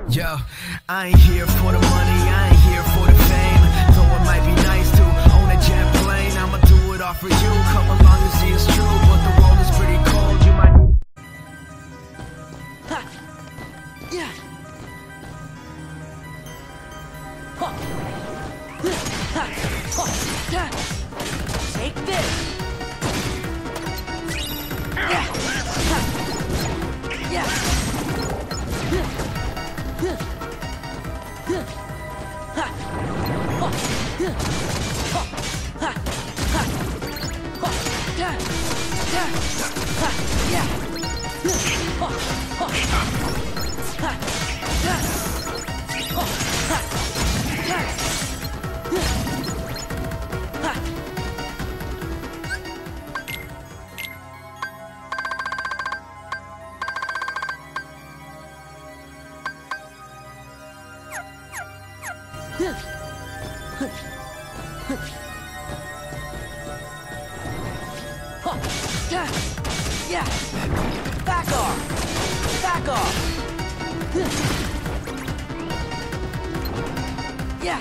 Yo, I ain't here for the money, I ain't here for the fame. Though it might be nice to own a jet plane, I'ma do it all for you. Come along and see it's true, but the world is pretty cold. You might. Ha! Yeah! Ha! Ha! Ha! Take this! Yeah! Ha! Yeah! Yeah! Back off! Back off! Yeah!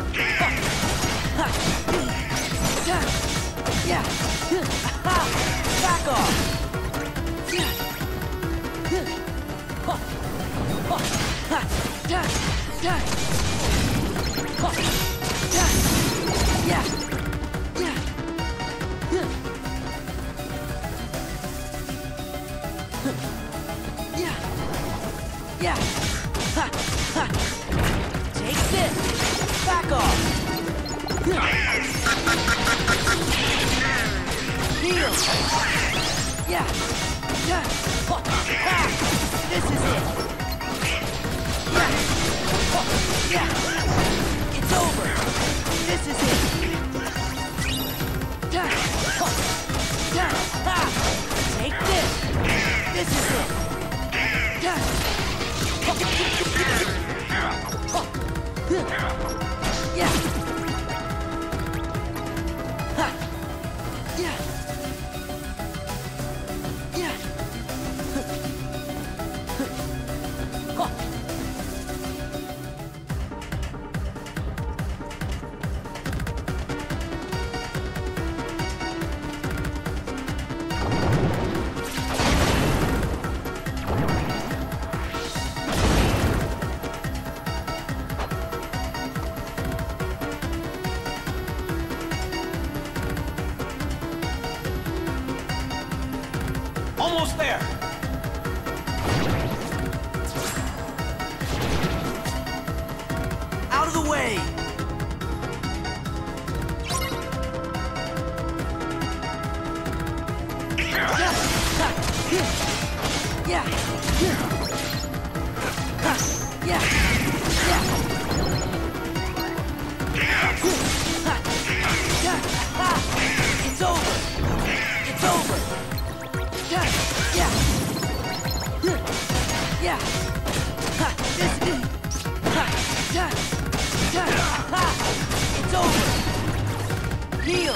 Yeah! Back off! Yeah! Yeah! Ha! Ha! Take this! Back off! Heal! Yeah! Yeah! Ha! This is it! Yeah! Yeah! It's over! This is it! Yeah! Yeah! Ha! Take this! This is it! Yeah! Yeah. Ha. Yeah. Yeah. Almost there! Out of the way! Yeah! Yeah! Yeah! It's over! It's over! Yeah! Yeah! Yeah! Ha! This is it! Ha! Yeah! Yeah! Ha! It's over! Heal!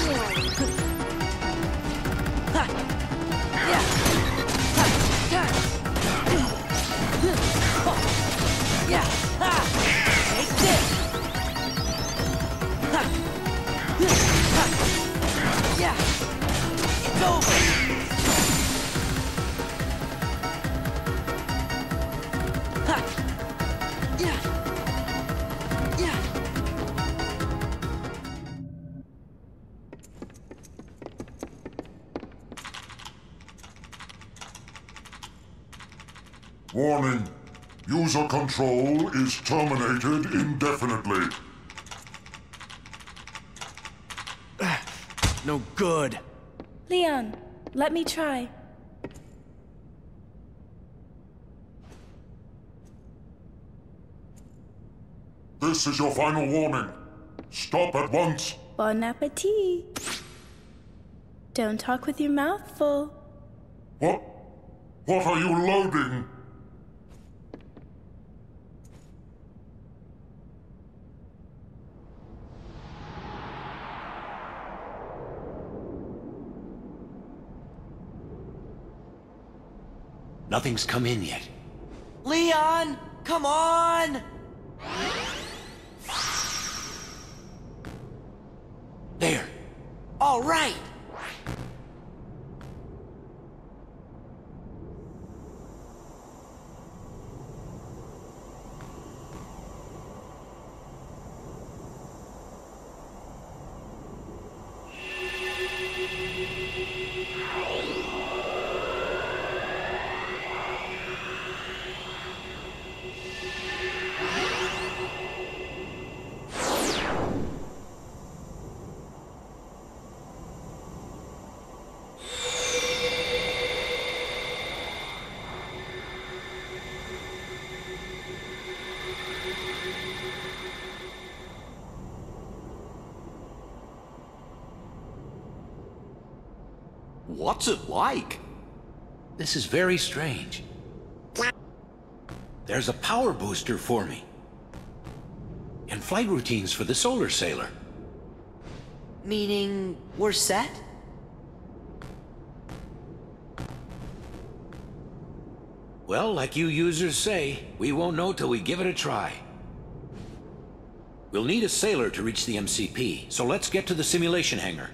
Ha! Yeah! Ha! Yeah! Yeah! Ha! Take this! Ha! Ha! Yeah! It's over! Ha! Yeah! Yeah! Warning. User control is terminated indefinitely. No good. Leon, let me try. This is your final warning. Stop at once. Bon appetit. Don't talk with your mouth full. What? What are you loading? Nothing's come in yet. Leon! Come on! There. All right! What's it like? This is very strange. There's a power booster for me. And flight routines for the solar sailor. Meaning, we're set? Well, like you users say, we won't know till we give it a try. We'll need a sailor to reach the MCP, so let's get to the simulation hangar.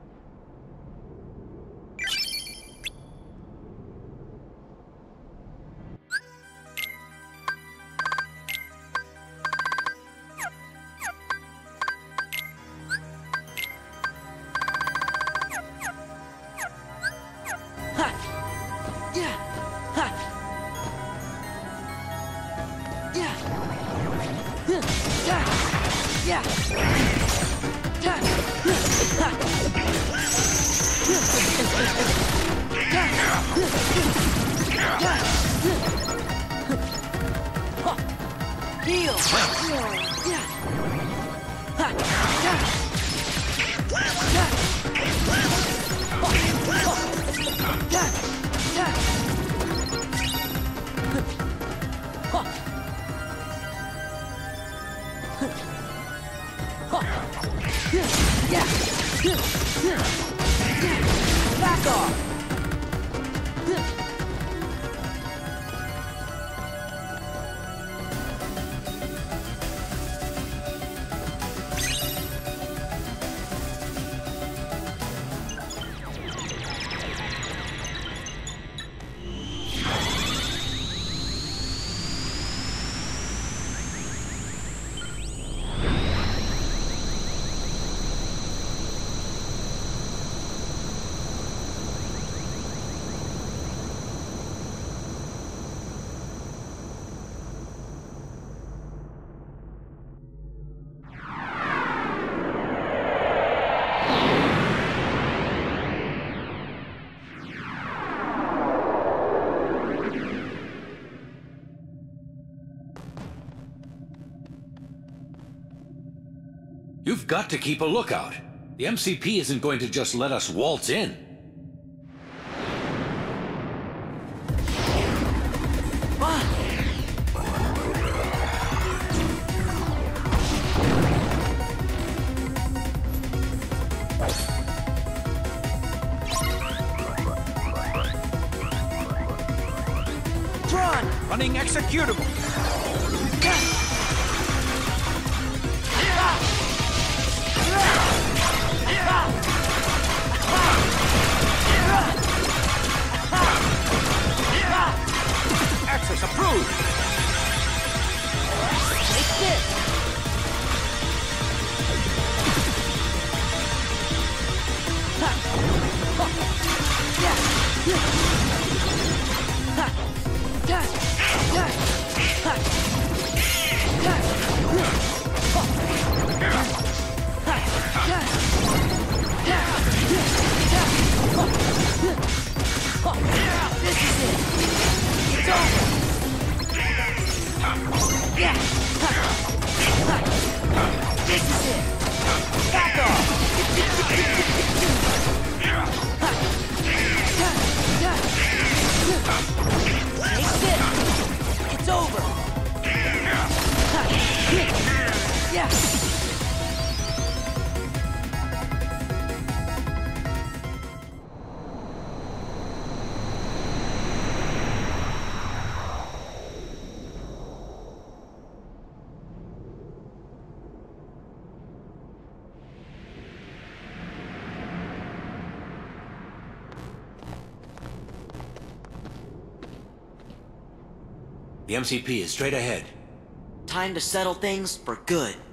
Back off! You've got to keep a lookout. The MCP isn't going to just let us waltz in. Tron! Running executable. Access approved. Take this! This is it! It's over! Yeah! This is it! Back off! Take this! It's over! Yeah! The MCP is straight ahead. Time to settle things for good.